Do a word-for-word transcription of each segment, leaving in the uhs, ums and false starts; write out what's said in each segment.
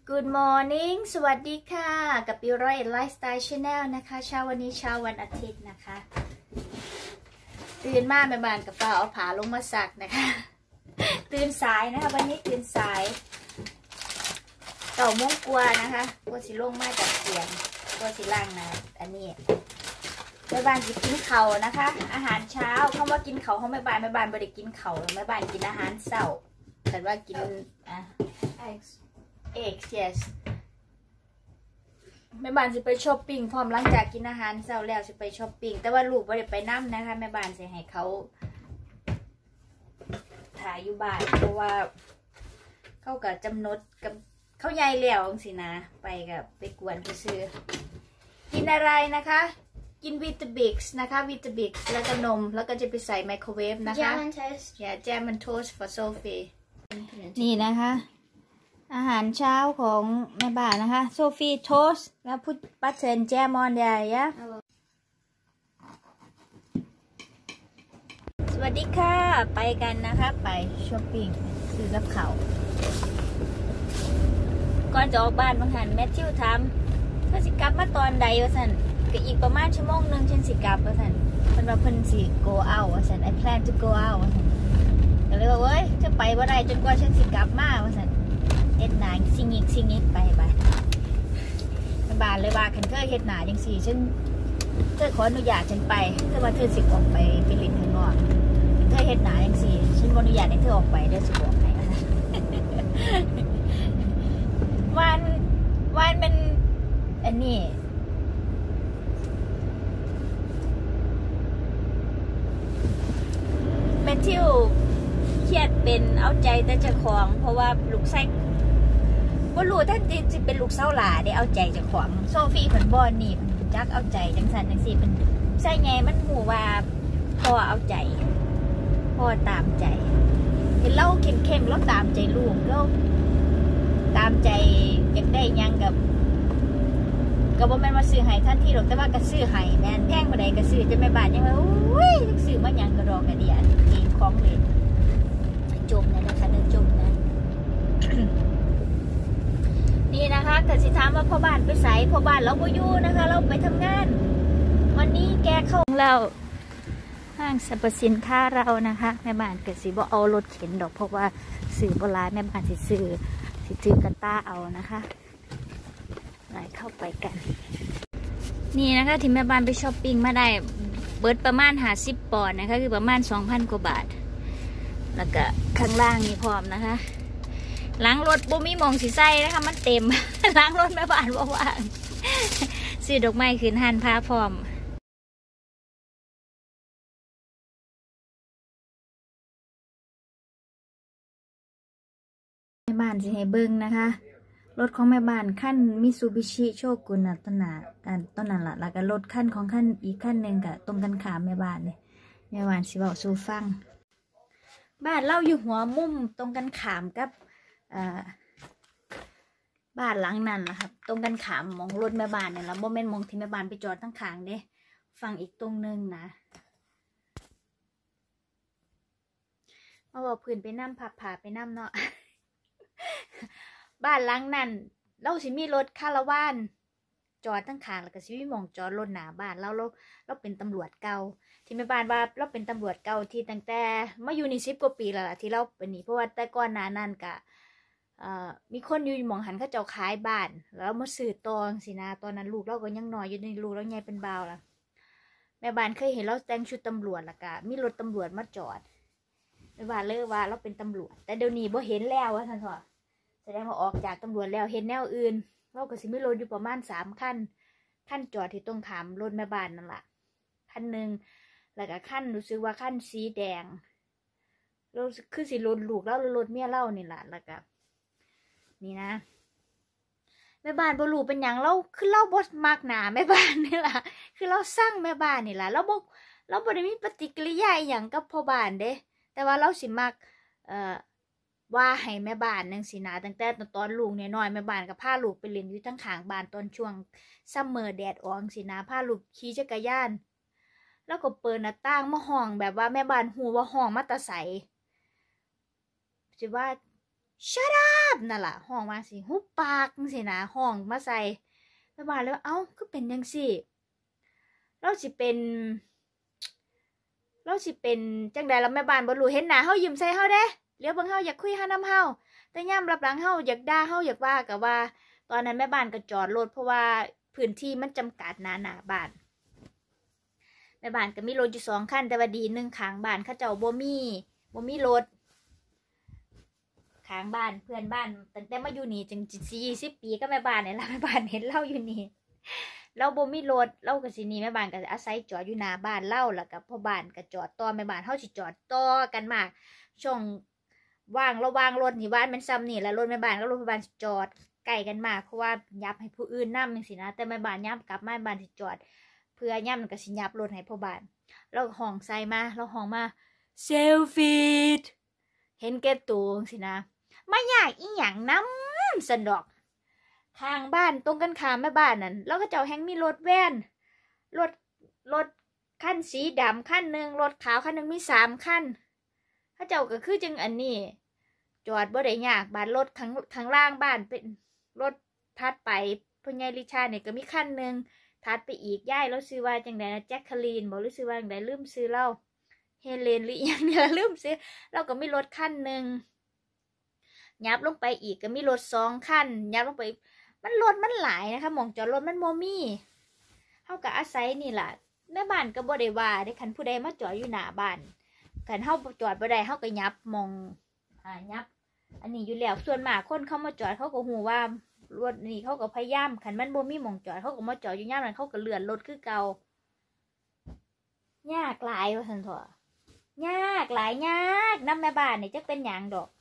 Good morning สวัสดีค่ะกับบิวร้อยไลฟ์สไตล์ชาแนลนะคะเช้าวันนี้เช้าวันอาทิตย์นะคะตื่นมาแม่บ้านกับป้าเอาผาลงมาสักนะคะตื่นสายนะคะวันนี้ตื่นสายเก่าโมงกว่านะคะตัวสีลงมาจากเตียงตัวสีล่างนะอันนี้แม่บ้านกินเขานะคะอาหารเช้าคำว่ากินเขาเขาแม่บ้านแม่บ้านไม่ได้กินเขาแม่บ้านกินอาหารเช้าแต่ว่ากินอ่ะเอกเ yes แม่บ้านจะไปช้อปปิ้งพร้อมหลังจากกินอาหารเช้าแล้วจะไปช้อปปิ้งแต่ว่าลูกไม่ได้ไปนั่งนะคะแม่บ้านจะให้เขาถ่ายอยู่บ้านเพราะว่าเขากับจำนดกับเขาใหญ่แล้วสินะไปกับไปกวนไปซื้อกินอะไรนะคะกินวิตาบิกส์นะคะวิตาบิกส์แล้วก็นมแล้วก็จะไปใส่ไมโครเวฟนะคะ Jam and toast อย่าแจมมันโทสต์ for Sophie นี่นะคะอาหารเช้าของแม่บ้านนะคะโซฟีโทสต์แล้วพุทบัตเทนแจมอนเดียะสวัสดีค่ะไปกันนะคะไปช้อปปิ้งซื้อกับเขาก่อนจะออกบ้านบางหันแมทธิวถามเพื่อสิกลับมาตอนใดวะสันก็อีกประมาณชั่วโมงหนึ่งฉันสิกลับวะสันเพิ่นว่าเพิ่นสิ go out วะสัน I plan to go out วะสันก็เลยว่าเว้ยจะไปว่าไรจนกว่าฉันสิกลับมาวะสันเฮ็ดหนาซิงอีกซิงอีกไปไปบานเลยว่าคันเธอเฮ็ดหนาจังสี่ฉันเธอขออนุญาตฉันไปเธอว่าเธอสิออกไปไปเล่นข้างนอกเธอเฮ็ดหนาจังสี่ฉันขออนุญาตให้เธอออกไปเดี๋ยวสิบอกให้วันวันเป็นอันนี้แมทธิวเครียดเป็นเอาใจแต่เจ้าของเพราะว่าลูกไส้บ่รู้ท่านจะเป็นลูกเศร้าหลาได้เอาใจเจ้าของโซฟีเพิ่นบ่นี่เพิ่นจักเอาใจจังซั่นจังซี่เพิ่นไส้ไงมันหูว่าพ่อเอาใจพ่อตามใจเห็นเราเข้มๆเราตามใจลูกเราตามใจอยากได้ยังกับก็บ่แม่นว่าซื้อให้ท่านที่หรอกแต่ว่าก็ซื้อให้แม่นแพงบ่ได้ก็ซื้อจะแม่บ้านยังว่าอุ้ยซื้อมาหยังก็ดอกกระเดียเองของเล่นจมนะนะคะเดินจมนะ นี่นะคะแต่สิถามว่าพ่อบ้านไปใส่พ่อบ้านเราบ่อยู่นะคะเราไปทำงานวันนี้แกเข้าเราห้างสรรพสินค้าเรานะคะแม่บ้านก็สิบ่เอารถเข็นดอกเพราะว่าซื้อโบราณแม่บ้านสิซื้อสิซื้อกระต้าเอานะคะไหนเข้าไปกันนี่นะคะที่แม่บ้านไปช้อปปิ้งมาได้เบิดประมาณห้าสิบปอนด์นะคะคือประมาณสองพันกว่าบาทแล้วก็ข้างล่างนี่พร้อมนะคะล้างรถบุมีมองสีใสนะคะมันเต็ม ล้างรถแม่บ้านว่างซื้อดอกไม้ขึ้นหันพาพร้อมแม่บ้านสิให้เบิ้งนะคะรถของแม่บ้านขั้นมิซูบิชิโชกุนนะต้นหนาอันต้นนั้นละแล้วก็รถขั้นของขั้นอีกขั้นหนึ่งกับตรงกันขามแม่บ้านเนี่ยแม่บ้านสิบอกซูฟังบ้านเล่าอยู่หัวมุมตรงกันขามกับบ้านหลังนั้นนะครับตรงกันขามมองรถแม่บ้านเนี่ยแล้วโมเมนต์มองที่แม่บ้านไปจอดทั้งขางเด้ฝั่งอีกตรงนึงนะมาบอกพื้นไปน้ำผักผ่าไปน้ำเนาะ บ้านหลังนั้นเราสิมีรถคาราวานจอดทั้งขางแล้วก็สิมีมองจอดรถหน้าบ้านเราเราเราเป็นตำรวจเก่าที่แม่บ้านว่าเราเป็นตำรวจเก่าที่ตั้งแต่มาอยู่นี่สิบกว่าปีแล้วล่ะที่เราเป็นนี่เพราะว่าแต่ก่อนหน้านั้นกะมีคนอยู่หมองหันเขาเจ้าขายบ้านแล้วมาซื้อตองสินะตอนนั้นลูกเราก็ยังน้อยอยู่ในลูกเราใหญ่เป็นบ่าวล่ะแม่บ้านเคยเห็นเราแต่งชุดตำรวจล่ะกะมีรถตำรวจมาจอดแม่บ้านเลยว่าเราเป็นตำรวจแต่เดี๋ยวนี้บ่เห็นแล้วว่าท่านพ่อแสดงว่าออกจากตำรวจแล้วเห็นแนวอื่นเราก็สิมีรถอยู่ประมาณสามคันคันจอดที่ตรงขามรถแม่บ้านนั่นแหละคันหนึ่งแล้วก็คันรู้สึกว่าคันสีแดงเราคือสิรถลูกแล้วรถเมียเล่านี่แหละแล้วก็นี่นะแม่บ้านบ่รู้เป็นอย่างเราคือเราบ่มักหนาแม่บ้านนี่แหละคือเราสร้างแม่บ้านนี่แหละเราบ่เราบ่ได้มีปฏิกิริยาอย่างกับพ่อบ้านเด้แต่ว่าเราสิมักเอ่อว่าให้แม่บ้านนั่งสินะตั้งแต่ตอนลูกน้อยๆแม่บ้านก็พาลูกไปเล่นอยู่ทั้งข้างบ้านตอนช่วงซัมเมอร์แดดออกสินะพาลูกขี่จักรยานแล้วก็เปิดหน้าต่างมาห้องแบบว่าแม่บ้านหูว่าห้องมาตะใสสิว่า shut up นั่นล่ะห้องมาสิหุบปากจังซี่นะห้องมาใส่แม่บ้านเลยว่าเอ้าคือเป็นจังซี่เราสิเป็นเราสิเป็นจังใดแล้วแม่บ้านบ่รู้เห็นหน้าเฮายิ้มใส่เฮาเด้เลี้ยวเบิ่งเฮาอยากคุยหานำเฮาแต่ยามรับหลังเฮาอยากด่าเฮาอยากว่าก็ว่าตอนนั้นแม่บ้านก็จอดรถเพราะว่าพื้นที่มันจำกัดหน้าหน้าบ้านแม่บ้านก็มีรถอยู่สองคันแต่ว่าดีหนึ่งข้างบ้านเขาเจ้าบ่มีบ่มีรถข้างบ้านเพื่อนบ้านตั้งแต่มาอยู่นี่จังสี่สิบปีก็แม่บ้านนี่ล่ะแม่บ้านเห็นเราอยู่นี่เราบ่มีรถเราก็สินี่แม่บ้านก็อาศัยจอดอยู่หน้าบ้านเล่าแล้วก็พ่อบ้านก็จอดต่อแม่บ้านเฮาสิจอดต่อกันมากช่วงว่างระหว่างรถนี่บ้านมันซ้ำนี่แล้วรถแม่บ้านก็รถพ่อบ้านจอดใกล้กันมากเพราะว่ายับให้ผู้อื่นนำจังซี่นะแต่แม่บ้านย่ำกลับมาแม่บ้านสิจอดเพื่อย่ำก็สิยับรถให้พ่อบ้านเราห้องใส่มาเราห้องมาเซลฟี่เห็นแก่ตัวจังซี่นะไม่ยากอีหยังนำสันดอกข้างบ้านตรงกันข้ามแม่บ้านนั่นแล้วก็เจ้าแฮงมีรถแว่นรถรถคันสีดำคันหนึ่งรถขาวคันหนึ่งมีสามคันเขาเจ้าก็คือจังอันนี้จอดบ่ได้ยากบ้านรถข้างข้างล่างบ้านเป็นรถทัดไปพ่อใหญ่ลิชาเนี่ยก็มีคันหนึ่งทัดไปอีกย่ายแล้วซื้อว่าจังไดนะแจ็คคาลีนบอกหรือซื้อว่าจังไดลืมซื้อเล่าเฮเลนหรืออย่างเนี้ยลืมซื้อเราก็มีรถคันหนึ่งยับลงไปอีกก็มีรถสองคันยับลงไปมันรถมันหลายนะคะมองจอดรถมันโมมี่เฮาก็อาศัยนี่แหละแม่บ้านก็บ่ได้ว่าได้คันผู้ใดมาจอดอยู่หน้าบ้านคันเฮาจอดบ่ได้เฮาก็ยับมองอ่ายับอันนี้อยู่แล้วส่วนมากคนเข้ามาจอดเขาก็ฮู้ว่ารถนี่เขาก็พยายามคันมันบ่มีหม่องจอดเขาก็มาจอดอยู่ยามนั้นเขาก็เลื่อนรถคือเก่ายากหลายว่าซั่นเถาะยากหลายยากนำแม่บ้านนี่จักเป็นหยังดอก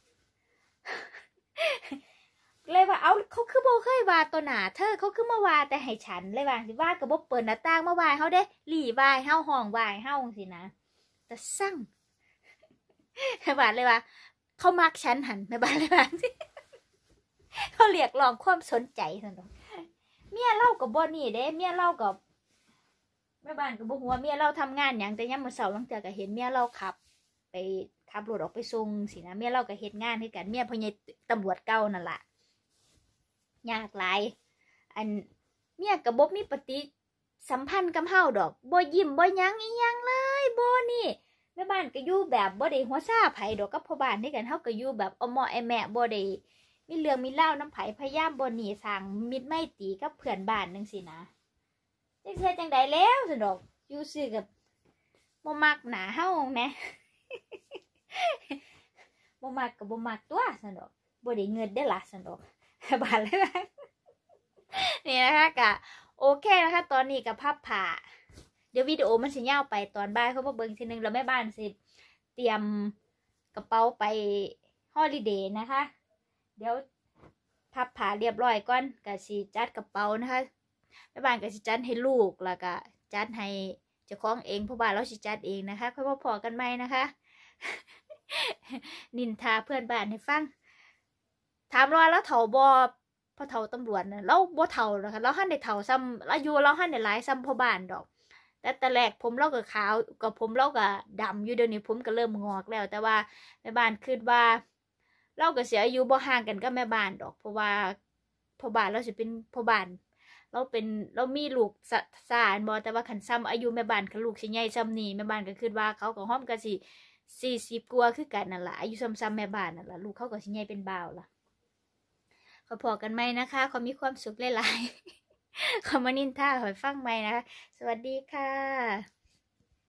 เลยว่าเอาเขาคือโบเคยว่าตัวหนาเธอเขาคือมาว่าแต่ให้ฉันเลยว่าสิว่ากับโบเปิดหน้าต่างมาว่าเขาเด้หลี่ว่าเฮาห้องว่าเฮาสินะแต่สั่งแม่บ้านเลยว่าเขามักฉันหันแม่บ้านเลยว่าเขาเรียกร้องความสนใจสันตเมียเล่ากับบ่นี่เด้เมียเล่ากับแม่บ้านกับบ่หัวเมียเล่าทำงานอย่างแต่ยามมื้อเช้าหลังจากก็เห็นเมียเล่าขับไปขับรถออกไปส่งสินะเมียเล่าก็เฮ็ดงานให้กันเมียพ่อใหญ่ตำรวจเก่านั่นล่ะยากหลายอันเมียกับบ่มีปฏิสัมพันธ์กับเฮาดอกบ่ยิ้มบ่ยั้งอีหยังเลยบ่นี่แม่บ้านก็อยู่แบบบ่ได้หัวซ่าไผดอกกับพ่อบ้านด้วยกันเฮาก็อยู่แบบอ้อมอไอแม่บ่ได้มีเรื่องมีเล่าน้ำไผพยายามบ่หนีสร้างมิตรไมตรีกับเพื่อนบ้านจังซี่นะจังซี่จังใดแล้วซั่นดอกอยู่ซื่อกับบ่มักหน้าเฮาแหม บ่มักก็บ่มักตัวซั่นดอกบ่ได้เงินได้ล่ะซั่นดอกบาทเลยนะนี่นะคะกะโอเคนะคะตอนนี้กับพับผ่าเดี๋ยววิดีโอมันสิยาวไปตอนบ่ายเขามาเบิ่งทีนึงแล้วแม่บ้านสิเตรียมกระเป๋าไปฮอลิเดย์นะคะเดี๋ยวพับผ่าเรียบร้อยก่อนกะสิจัดกระเป๋านะคะแม่บ้านกะสิจัดให้ลูกแล้วก็จัดให้เจ้าของเองเพราะว่าเราสิจัดเองนะคะค่อยมาพอกันใหม่นะคะนินทาเพื่อนบ้านให้ฟังถามว่าแล้วเฒ่าบ่พอเฒ่าตำรวจน่ะเราบ่เฒ่านะคะเราหันได้เฒ่าซ้ำอายุเราหันได้หลายซ้ำพ่อบ้านดอกแต่แต่แรกผมเราก็ขาวกับผมเราก็ดำอยู่เดี๋ยวนี้ผมก็เริ่มงอกแล้วแต่ว่าแม่บ้านคิดว่าเราก็เสียอายุบ่ห่างกันกับแม่บ้านดอกเพราะว่าพ่อบ้านเราสิเป็นพ่อบ้านเราเป็นเรามีลูกสะสานบ่แต่ว่าคันซ้ำอายุแม่บ้านกับลูกสิใหญ่ซ้ำนี่แม่บ้านก็คิดว่าเขาก็ฮ้อมก็สิสี่สิบกว่าคือกันนั่นล่ะอายุซ้ำๆแม่บ้านนั่นล่ะลูกเขาก็สิใหญ่เป็นบ่าวล่ะขอพอกันไหมนะคะขอมีความสุขหลายๆขอมานินท่าขอฟังไหมนะคะสวัสดีค่ะ